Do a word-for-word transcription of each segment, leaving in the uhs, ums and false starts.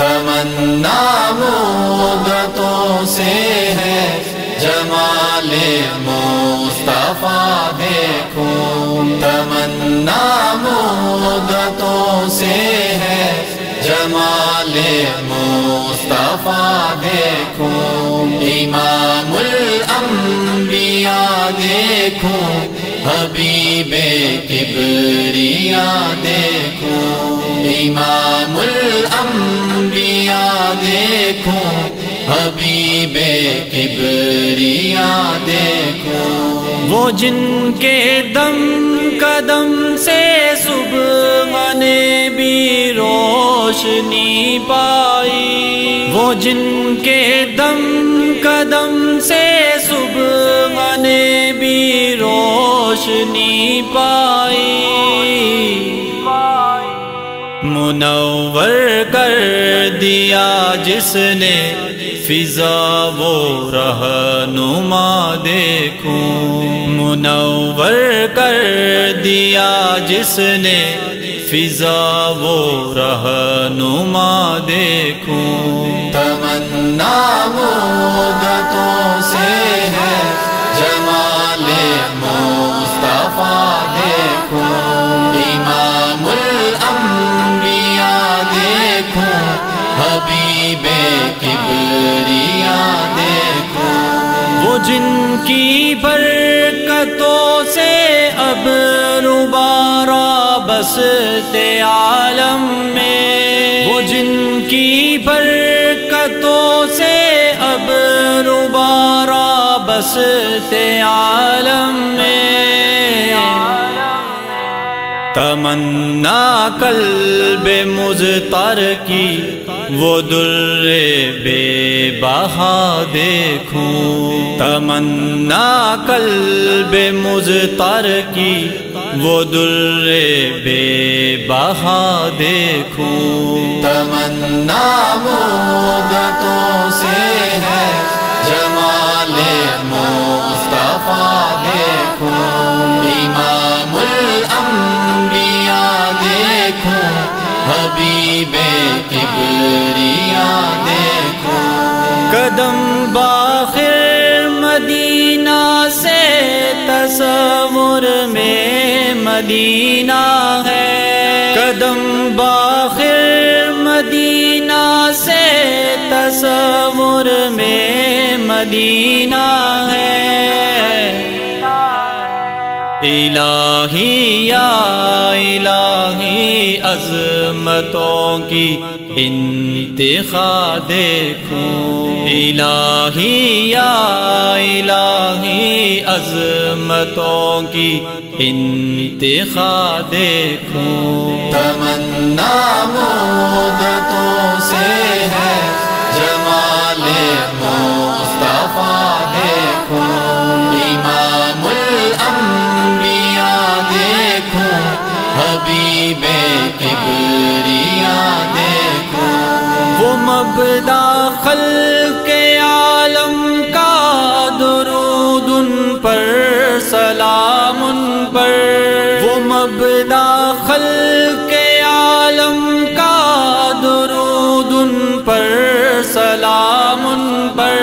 تمنا مدتوں سے ہے جمال مصطفیٰ دیکھوں، تمنا مدتوں سے ہے جمال مصطفیٰ دیکھوں، امام الانبیاء دیکھوں، حبیب کبریاء دیکھوں، امام الانبیاء دیکھوں، حبیب کبریاء دیکھوں، وہ جن کے دم قدم سے صبح نے بھی روشنی پائی، وہ جن کے دم قدم سے صبح نے بھی روشنی پائی، منور کر دیا جس نے فضا وہ رہنما دیکھوں، منور کر دیا جس نے فضا وہ رہنما دیکھوں، تمنا مدتوں سے ہے جمال مصطفیٰ دیکھوں، امام الانبیاء دیکھوں، حبیب کبریاء دیکھوں، وہ جن کی برکتوں سے اب روبارہ بستے عالم میں، وہ جن کی برکتوں سے اب روبارہ بستے عالم میں، تمنا قلب مضطر کی وہ در بے بہا دیکھوں، تمنا قلب مضطر کی وہ در بے بہا دیکھوں، تمنا مدتوں سے ہے جمال مصطفیٰ دیکھوں، امام الانبیاء دیکھوں، حبیب کبریاء دیکھوں، قدم باخر مدینہ سے تصور میں مدینہ ہے، قدم باخر مدینہ سے تصور میں مدینہ ہے، الہی یا الہی عظمتوں کی انتہا دیکھوں، الہی یا الہی عظمتوں کی انتہا دیکھوں، تمنا مدتوں سے ہے جمال مصطفیٰ دیکھوں، امام الانبیاء دیکھوں، حبیب کبریاء دیکھوں، وہ مبدا خلق عالم کا درود ان پر سلام ان پر، وہ مبدا خلق عالم کا درود ان پر سلام ان پر،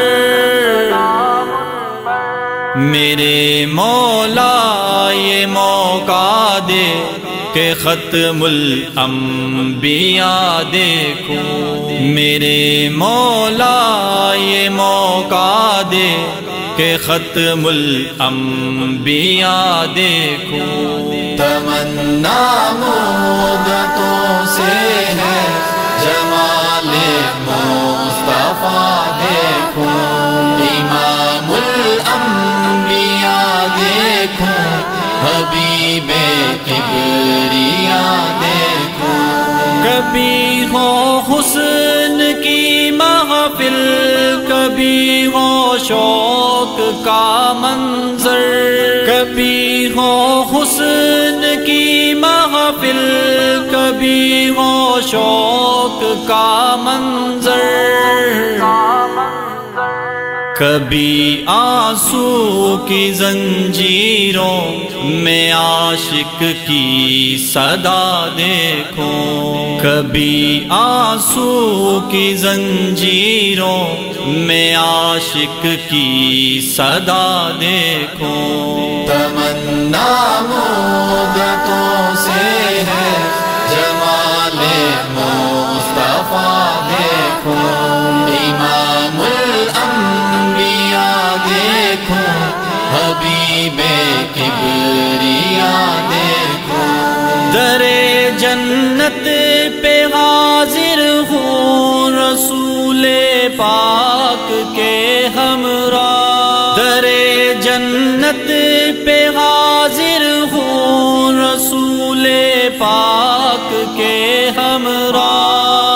میرے مولا یہ موقع دے کہ ختم الانبیاء دیکھوں، میرے مولا یہ موقع دے کہ ختم الانبیاء دیکھوں، تمنا مدتوں سے ہے جمال مصطفیٰ دیکھوں، امام الانبیاء دیکھوں، حبیب کبریاء دیکھوں، کبھی ہو حسن کی محفل، کبھی ہو شوق کا منظر، کبھی ہو حسن کی محفل، کبھی ہو شوق کا منظر، کبھی آنسو کی زنجیروں میں عاشق کی صدا دیکھو، کبھی آنسو کی زنجیروں میں عاشق کی صدا دیکھو، تمنا مدتوں سے ہے جمال مصطفیٰ دیکھو، امام الانبیاء دیکھو، حبیب کبریا دیکھو، در جنت پہ حاضر ہوں رسول پاک کے ہمراہ، در جنت پہ حاضر ہوں رسول پاک کے ہمراہ،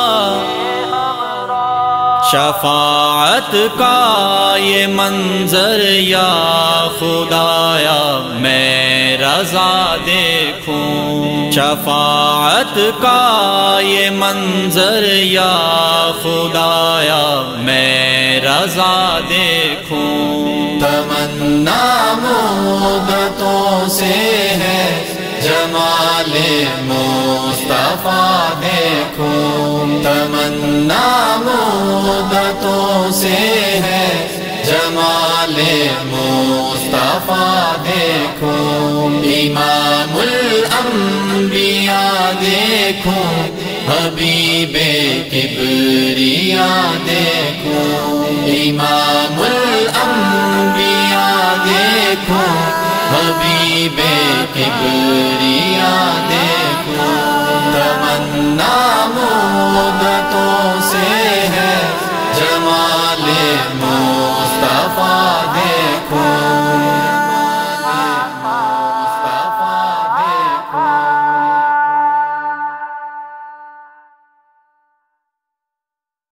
شفاعت کا یہ منظر یا خدایا میں رضا دیکھوں، شفاعت کا یہ منظر یا خدایا میں رضا دیکھوں، تمنا مدتوں سے ہے جمال مصطفیٰ دیکھو، تمنا مدتوں سے ہے جمال مصطفیٰ دیکھو، امام الانبیاء دیکھو، حبیب کبریا دیکھو، امام الانبیاء دیکھو، حبیب کبریا دیکھو، تمنا مدت